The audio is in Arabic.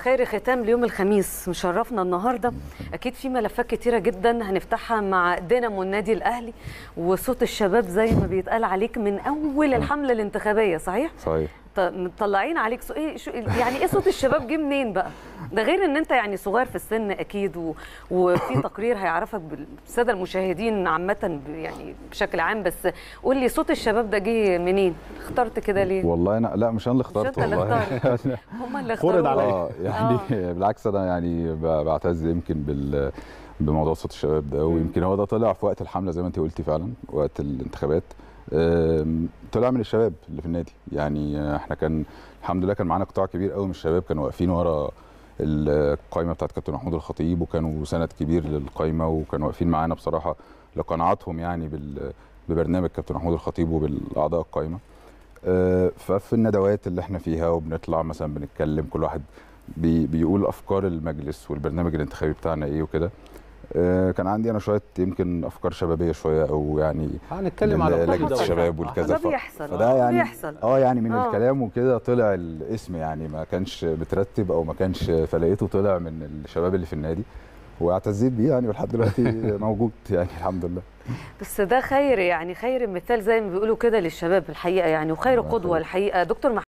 خير ختام ليوم الخميس مشرفنا النهارده. اكيد في ملفات كتيره جدا هنفتحها مع دينامو النادي الاهلي وصوت الشباب زي ما بيتقال عليك من اول الحمله الانتخابيه، صحيح؟ صحيح. مطلعين عليك يعني ايه صوت الشباب جه منين بقى؟ ده غير ان انت يعني صغير في السن اكيد وفي تقرير هيعرفك بالساده المشاهدين عامه يعني بشكل عام، بس قول لي صوت الشباب ده جه منين؟ اخترت كده ليه؟ والله انا لا مش انا اللي اخترت، والله هم اللي اختاروا. فرض عليا يعني بالعكس انا يعني بعتز يمكن بموضوع صوت الشباب ده، ويمكن هو ده طلع في وقت الحمله زي ما انت قلتي فعلا، وقت الانتخابات طلع من الشباب اللي في النادي. يعني احنا كان الحمد لله كان معانا قطاع كبير قوي من الشباب كانوا واقفين ورا القائمه بتاعت كابتن محمود الخطيب، وكانوا سند كبير للقائمه، وكانوا واقفين معانا بصراحه لقناعاتهم يعني ببرنامج كابتن محمود الخطيب وبالاعضاء القائمه. ففي الندوات اللي احنا فيها وبنطلع مثلا بنتكلم، كل واحد بيقول افكار المجلس والبرنامج الانتخابي بتاعنا ايه وكده. كان عندي انا شويه يمكن افكار شبابيه شويه، او يعني هنتكلم على لجنه الشباب والكذا، ده بيحصل. فده يعني بيحصل. يعني من الكلام وكده طلع الاسم، يعني ما كانش مترتب او ما كانش، فلقيته طلع من الشباب اللي في النادي واعتزيت بيه يعني، ولحد دلوقتي موجود يعني الحمد لله. بس ده خير، يعني خير مثال زي ما بيقولوا كده للشباب الحقيقه يعني، وخير قدوه الحقيقه دكتور